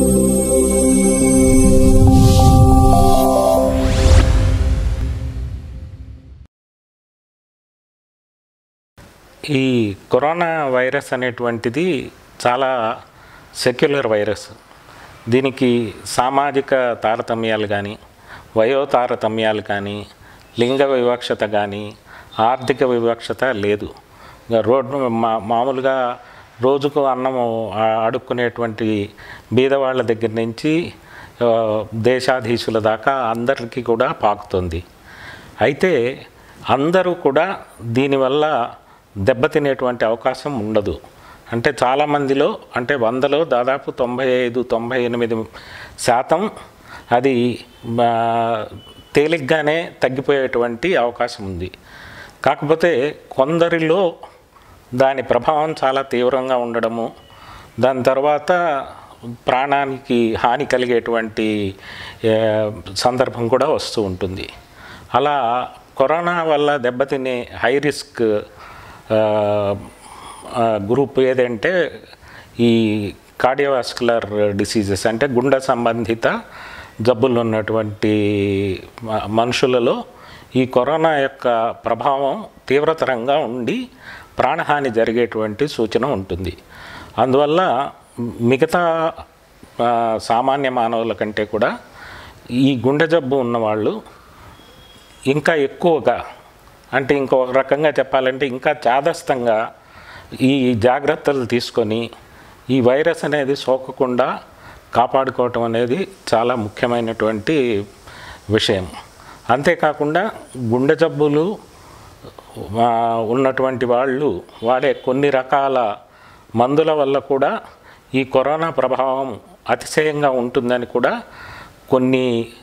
ఈ corona virus అనేటువంటిది చాలా సెక్యులర్ వైరస్. దీనికి సామాజిక తారతమ్యాలు కానీ, వయో తారతమ్యాలు కానీ, లింగ వివక్షత కానీ, ఆర్థిక వివక్షత లేదు. మామూలుగా రోజుకు అన్నము అడుక్కునేటువంటి బీదవాళ్ళ దగ్గర నుంచి దేశాధీశుల దాకా అందరికీ కూడా పాకుతుంది. అయితే అందరూ కూడా దీనివల్ల దెబ్బతినేటువంటి అవకాశం ఉండదు. అంటే చాలామందిలో, అంటే 100లో దాదాపు 95-98% అది తేలిగ్గానే తగ్గిపోయేటువంటి అవకాశం ఉంది. కాకపోతే కొందరిలో దాని ప్రభావం చాలా తీవ్రంగా ఉండడము, దాని తర్వాత ప్రాణానికి హాని కలిగేటువంటి సందర్భం కూడా వస్తూ ఉంటుంది. అలా కరోనా వల్ల దెబ్బతినే హై రిస్క్ గ్రూప్ ఏదంటే ఈ కార్డియోవాస్కులర్ డిసీజెస్, అంటే గుండె సంబంధిత జబ్బులు ఉన్నటువంటి మనుషులలో ఈ కరోనా యొక్క ప్రభావం తీవ్రతరంగా ఉండి ప్రాణహాని జరిగేటువంటి సూచన ఉంటుంది. అందువల్ల మిగతా సామాన్య మానవుల కంటే కూడా ఈ గుండె జబ్బు ఉన్నవాళ్ళు ఇంకా ఎక్కువగా, అంటే ఇంకో రకంగా చెప్పాలంటే ఇంకా చాదస్తంగా ఈ జాగ్రత్తలు తీసుకొని ఈ వైరస్ అనేది సోకకుండా కాపాడుకోవటం అనేది చాలా ముఖ్యమైనటువంటి విషయం. అంతేకాకుండా గుండె జబ్బులు ఉన్నటువంటి వాళ్ళు వాడే కొన్ని రకాల మందుల వల్ల కూడా ఈ కరోనా ప్రభావం అతిశయంగా ఉంటుందని కూడా కొన్ని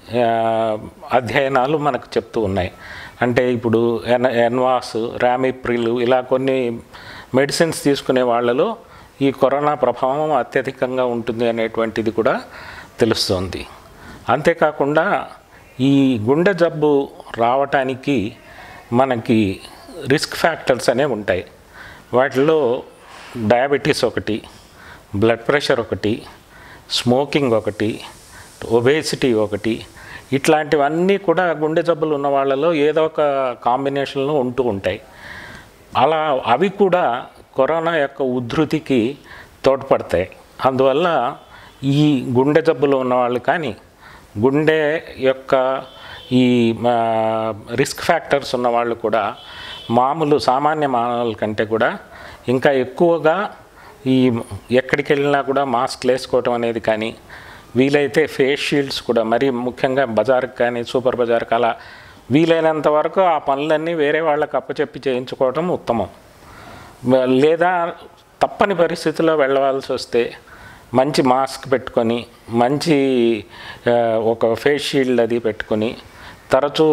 అధ్యయనాలు మనకు చెప్తూ ఉన్నాయి. అంటే ఇప్పుడు ఎన్వాస్, రామిప్రిల్ ఇలా కొన్ని మెడిసిన్స్ తీసుకునే వాళ్ళలో ఈ కరోనా ప్రభావం అత్యధికంగా ఉంటుంది అనేటువంటిది కూడా తెలుస్తోంది. అంతేకాకుండా ఈ గుండె జబ్బు రావటానికి మనకి రిస్క్ ఫ్యాక్టర్స్ అనేవి ఉంటాయి. వాటిలో డయాబెటీస్ ఒకటి, బ్లడ్ ప్రెషర్ ఒకటి, స్మోకింగ్ ఒకటి, ఒబేసిటీ ఒకటి, ఇట్లాంటివన్నీ కూడా గుండె జబ్బులు ఉన్న వాళ్ళలో ఏదో ఒక కాంబినేషన్లో ఉంటూ ఉంటాయి. అలా అవి కూడా కరోనా యొక్క ఉధృతికి తోడ్పడతాయి. అందువల్ల ఈ గుండె జబ్బులు ఉన్నవాళ్ళు కానీ, గుండె యొక్క ఈ రిస్క్ ఫ్యాక్టర్స్ ఉన్నవాళ్ళు కూడా మామూలు సామాన్య మానవుల కంటే కూడా ఇంకా ఎక్కువగా ఈ ఎక్కడికి వెళ్ళినా కూడా మాస్క్లు వేసుకోవటం అనేది కానీ, వీలైతే ఫేస్ షీల్డ్స్ కూడా, మరి ముఖ్యంగా బజార్కి కానీ సూపర్ బజార్కి అలా వీలైనంత వరకు ఆ పనులన్నీ వేరే వాళ్ళకి అప్పచెప్పి చేయించుకోవటం ఉత్తమం. లేదా తప్పని పరిస్థితుల్లో వెళ్ళవలసి వస్తే మంచి మాస్క్ పెట్టుకొని, మంచి ఒక ఫేస్ షీల్డ్ అది పెట్టుకొని, తరచూ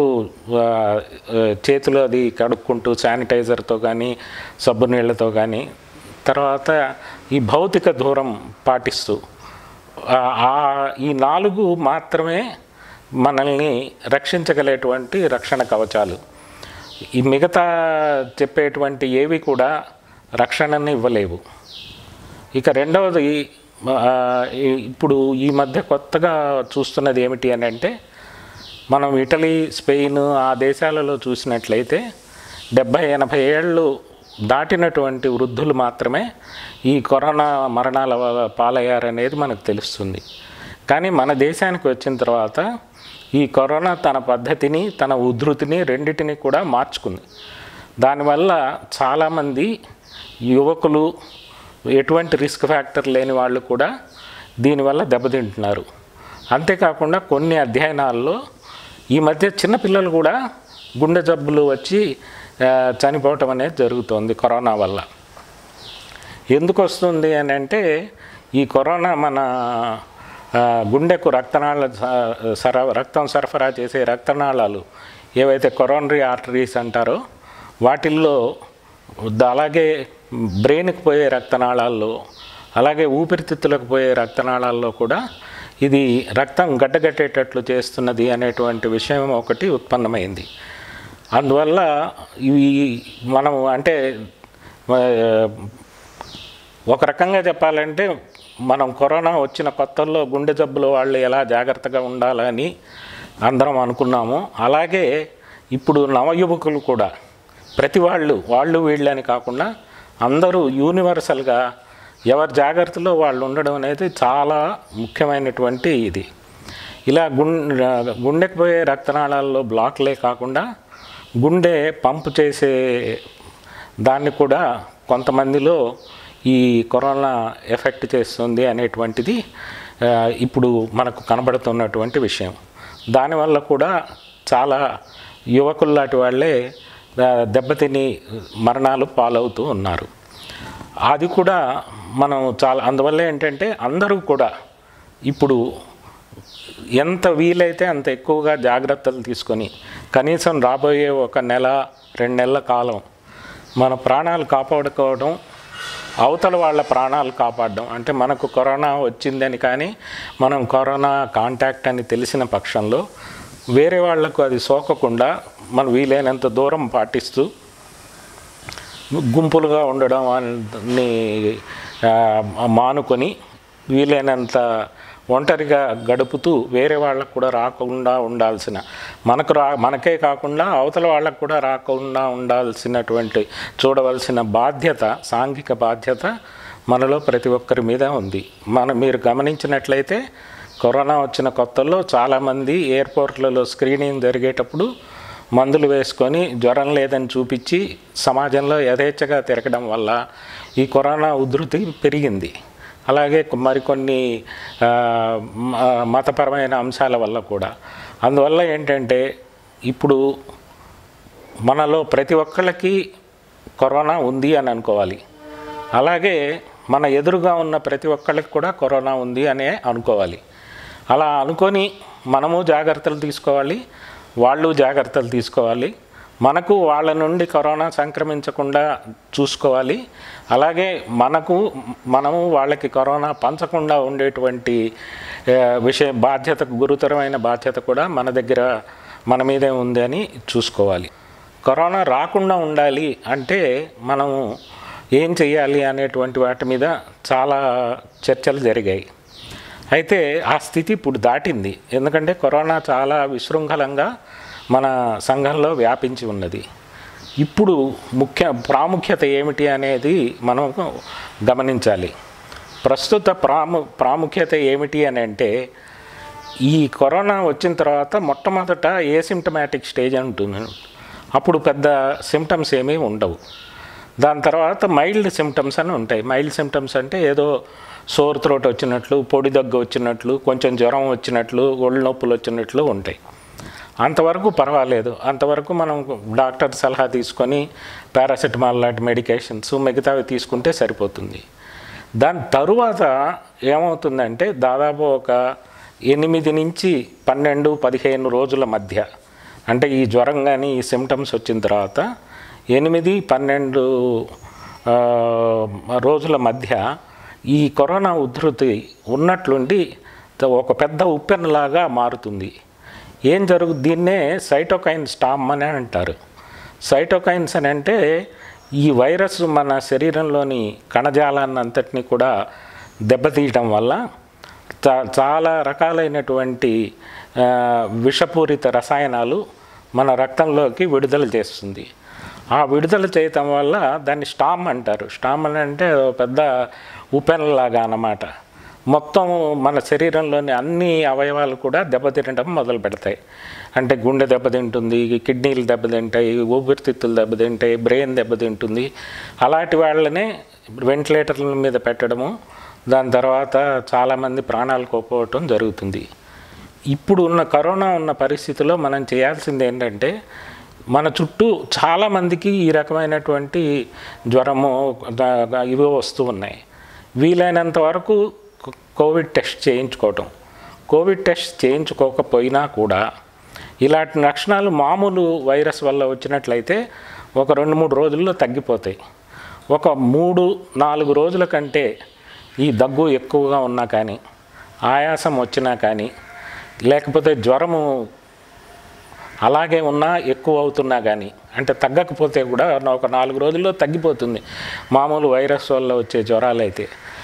చేతులు అది కడుక్కుంటూ శానిటైజర్తో కానీ సబ్బు నీళ్ళతో కానీ, తర్వాత ఈ భౌతిక దూరం పాటిస్తూ ఈ 4 మాత్రమే మనల్ని రక్షించగలేటువంటి రక్షణ కవచాలు. ఈ మిగతా చెప్పేటువంటి ఏవి కూడా రక్షణని ఇవ్వలేవు. ఇక రెండవది, ఇప్పుడు ఈ మధ్య కొత్తగా చూస్తున్నది ఏమిటి అని అంటే, మనం ఇటలీ, స్పెయిన్ ఆ దేశాలలో చూసినట్లయితే 70-80 ఏళ్ళు దాటినటువంటి వృద్ధులు మాత్రమే ఈ కరోనా మరణాల పాలయ్యారనేది మనకు తెలుస్తుంది. కానీ మన దేశానికి వచ్చిన తర్వాత ఈ కరోనా తన పద్ధతిని, తన ఉధృతిని రెండిటిని కూడా మార్చుకుంది. దానివల్ల చాలామంది యువకులు, ఎటువంటి రిస్క్ ఫ్యాక్టర్ లేని వాళ్ళు కూడా దీనివల్ల దెబ్బతింటున్నారు. అంతేకాకుండా కొన్ని అధ్యయనాల్లో ఈ మధ్య చిన్నపిల్లలు కూడా గుండె జబ్బులు వచ్చి చనిపోవటం అనేది జరుగుతుంది కరోనా వల్ల. ఎందుకు వస్తుంది అని అంటే, ఈ కరోనా మన గుండెకు రక్తం సరఫరా చేసే రక్తనాళాలు ఏవైతే కొరోనరీ ఆర్టరీస్ అంటారో వాటిల్లో, అలాగే బ్రెయిన్కి పోయే రక్తనాళాల్లో, అలాగే ఊపిరితిత్తులకు పోయే రక్తనాళాల్లో కూడా ఇది రక్తం గడ్డగట్టేటట్లు చేస్తున్నది అనేటువంటి విషయం ఒకటి ఉత్పన్నమైంది. అందువల్ల ఇవి మనం అంటే ఒక రకంగా చెప్పాలంటే మనం కరోనా వచ్చిన కొత్తల్లో గుండె జబ్బుల వాళ్ళు ఎలా జాగ్రత్తగా ఉండాలని అందరం అనుకున్నాము, అలాగే ఇప్పుడు నవయువకులు కూడా ప్రతి వాళ్ళు వీళ్ళని కాకుండా అందరూ యూనివర్సల్గా ఎవరి జాగ్రత్తలో వాళ్ళు ఉండడం అనేది చాలా ముఖ్యమైనటువంటి ఇది. ఇలా గుండెకి పోయే రక్తనాళాల్లో బ్లాక్లే కాకుండా గుండె పంపు చేసే దాన్ని కూడా కొంతమందిలో ఈ కరోనా ఎఫెక్ట్ చేస్తుంది అనేటువంటిది ఇప్పుడు మనకు కనబడుతున్నటువంటి విషయం. దానివల్ల కూడా చాలా యువకుల్లాంటి వాళ్ళే దెబ్బతిని మరణాలు పాలవుతూ ఉన్నారు. అది కూడా మనం అందువల్ల ఏంటంటే అందరూ కూడా ఇప్పుడు ఎంత వీలైతే అంత ఎక్కువగా జాగ్రత్తలు తీసుకొని కనీసం రాబోయే 1 నెల 2 నెలల కాలం మన ప్రాణాలు కాపాడుకోవడం, అవతల వాళ్ళ ప్రాణాలు కాపాడడం. అంటే మనకు కరోనా వచ్చిందని కానీ మనం కరోనా కాంటాక్ట్ అని తెలిసిన పక్షంలో వేరే వాళ్లకు అది సోకకుండా మనం వీలైనంత దూరం పాటిస్తూ గుంపులుగా ఉండడం అన్ని మానుకొని వీలైనంత ఒంటరిగా గడుపుతూ వేరే వాళ్ళకు కూడా రాకుండా ఉండాల్సిన, మనకే కాకుండా అవతల వాళ్ళకు కూడా రాకుండా ఉండాల్సినటువంటి చూడవలసిన బాధ్యత, సాంఘిక బాధ్యత మనలో ప్రతి ఒక్కరి మీద ఉంది. మీరు గమనించినట్లయితే కరోనా వచ్చిన కొత్తల్లో చాలామంది ఎయిర్పోర్ట్లలో స్క్రీనింగ్ జరిగేటప్పుడు మందులు వేసుకొని జ్వరం లేదని చూపించి సమాజంలో యథేచ్ఛగా తిరగడం వల్ల ఈ కరోనా ఉధృతి పెరిగింది. అలాగే మరికొన్ని మతపరమైన అంశాల వల్ల కూడా. అందువల్ల ఏంటంటే ఇప్పుడు మనలో ప్రతి ఒక్కళ్ళకి కరోనా ఉంది అని అనుకోవాలి. అలాగే మన ఎదురుగా ఉన్న ప్రతి ఒక్కళ్ళకి కూడా కరోనా ఉంది అనే అనుకోవాలి. అలా అనుకొని మనము జాగ్రత్తలు తీసుకోవాలి, వాళ్ళు జాగ్రత్తలు తీసుకోవాలి. మనకు వాళ్ళ నుండి కరోనా సంక్రమించకుండా చూసుకోవాలి. అలాగే మనము వాళ్ళకి కరోనా పంచకుండా ఉండేటువంటి గురుతరమైన బాధ్యత కూడా మన మీదే ఉంది అని చూసుకోవాలి. కరోనా రాకుండా ఉండాలి అంటే మనము ఏం చేయాలి అనేటువంటి వాటి మీద చాలా చర్చలు జరిగాయి. అయితే ఆ స్థితి ఇప్పుడు దాటింది. ఎందుకంటే కరోనా చాలా విశృంఖలంగా మన సంఘంలో వ్యాపించి ఉన్నది. ఇప్పుడు ప్రాముఖ్యత ఏమిటి అనేది మనం గమనించాలి. ప్రస్తుత ప్రాముఖ్యత ఏమిటి అని అంటే, ఈ కరోనా వచ్చిన తర్వాత మొట్టమొదట ఏసిమ్టమాటిక్ స్టేజ్ ఉంటుంది. అప్పుడు పెద్ద సిమ్టమ్స్ ఏమీ ఉండవు. దాని తర్వాత మైల్డ్ సిమ్టమ్స్ అని ఉంటాయి. మైల్డ్ సిమ్టమ్స్ అంటే ఏదో సోర్ త్రోట్ వచ్చినట్లు, పొడి దగ్గు వచ్చినట్లు, కొంచెం జ్వరం వచ్చినట్లు, ఒళ్ళు నొప్పులు వచ్చినట్లు ఉంటాయి. అంతవరకు పర్వాలేదు. అంతవరకు మనం డాక్టర్ సలహా తీసుకొని పారాసెటమాల్ లాంటి మెడికేషన్స్ మిగతావి తీసుకుంటే సరిపోతుంది. దాని తరువాత ఏమవుతుందంటే దాదాపు ఒక 8 నుంచి 12-15 రోజుల మధ్య, అంటే ఈ జ్వరం కానీ ఈ సిమ్టమ్స్ వచ్చిన తర్వాత 8-12 రోజుల మధ్య ఈ కరోనా ఉధృతి ఉన్నట్లుండి ఒక పెద్ద ఉప్పెనలాగా మారుతుంది. దీన్నే సైటోకైన్ స్టామ్ అని అంటారు. సైటోకైన్స్ అని అంటే ఈ వైరస్ మన శరీరంలోని కణజాలాన్ని అంతటినీ కూడా దెబ్బతీయటం వల్ల చాలా రకాలైనటువంటి విషపూరిత రసాయనాలు మన రక్తంలోకి విడుదల చేస్తుంది. ఆ విడుదల చేయటం వల్ల దాన్ని స్టామ్ అంటారు. స్టామ్ అని అంటే పెద్ద ఉపెనలాగా అన్నమాట. మొత్తం మన శరీరంలోని అన్ని అవయవాలు కూడా దెబ్బతినడం మొదలు పెడతాయి. అంటే గుండె దెబ్బతింటుంది, కిడ్నీలు దెబ్బతింటాయి, ఊపిరితిత్తులు దెబ్బతింటాయి, బ్రెయిన్ దెబ్బతింటుంది. అలాంటి వాళ్ళనే వెంటిలేటర్ల మీద పెట్టడము, దాని తర్వాత చాలామంది ప్రాణాలు కోల్పోవటం జరుగుతుంది. ఇప్పుడు ఉన్న కరోనా ఉన్న పరిస్థితిలో మనం చేయాల్సింది ఏంటంటే, మన చుట్టూ చాలామందికి ఈ రకమైనటువంటి జ్వరము ఇవి వస్తూ ఉన్నాయి. వీలైనంత వరకు కోవిడ్ టెస్ట్ చేయించుకోవటం. కోవిడ్ టెస్ట్ చేయించుకోకపోయినా కూడా ఇలాంటి లక్షణాలు మామూలు వైరస్ వల్ల వచ్చినట్లయితే ఒక 2-3 రోజుల్లో తగ్గిపోతాయి. ఒక 3-4 రోజుల కంటే ఈ దగ్గు ఎక్కువగా ఉన్నా కానీ, ఆయాసం వచ్చినా కానీ, లేకపోతే జ్వరము అలాగే ఉన్నా ఎక్కువ అవుతున్నా కానీ, అంటే తగ్గకపోతే కూడా ఒక 4 రోజుల్లో తగ్గిపోతుంది మామూలు వైరస్ వల్ల వచ్చే జ్వరాలు అయితే.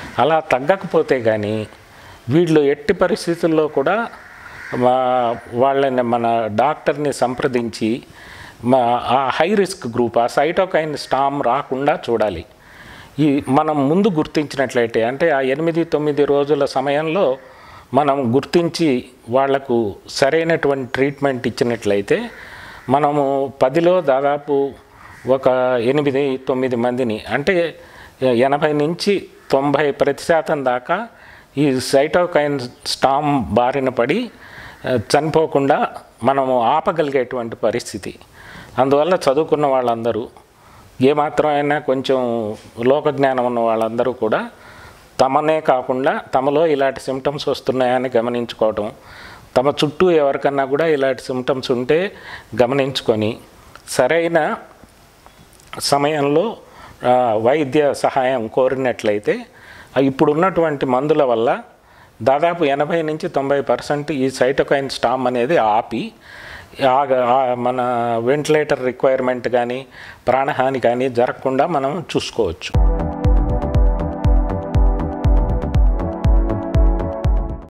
అలా తగ్గకపోతే కానీ వీళ్ళు ఎట్టి పరిస్థితుల్లో కూడా వాళ్ళని మన డాక్టర్ని సంప్రదించి ఆ హై రిస్క్ గ్రూప్, ఆ సైటోకైన్ స్టామ్ రాకుండా చూడాలి. మనం ముందు గుర్తించినట్లయితే, అంటే ఆ 8-9 రోజుల సమయంలో మనం గుర్తించి వాళ్లకు సరైనటువంటి ట్రీట్మెంట్ ఇచ్చినట్లయితే మనము 10లో దాదాపు ఒక 8-9 మందిని, అంటే 80-90% దాకా ఈ సైటోకైన్ స్టామ్ బారిన పడి చనిపోకుండా మనము ఆపగలిగేటువంటి పరిస్థితి. అందువల్ల చదువుకున్న వాళ్ళందరూ, ఏమాత్రం అయినా కొంచెం లోకజ్ఞానం ఉన్న వాళ్ళందరూ కూడా తమనే కాకుండా తమలో ఇలాంటి సిమ్టమ్స్ వస్తున్నాయని గమనించుకోవటం, తమ చుట్టూ ఎవరికన్నా కూడా ఇలాంటి సిమ్టమ్స్ ఉంటే గమనించుకొని సరైన సమయంలో వైద్య సహాయం కోరినట్లయితే ఇప్పుడున్నటువంటి మందుల వల్ల దాదాపు 80-90% ఈ సైటోకైన్ స్టామ్ అనేది ఆపి మన వెంటిలేటర్ రిక్వైర్మెంట్ కానీ ప్రాణహాని కానీ జరగకుండా మనం చూసుకోవచ్చు.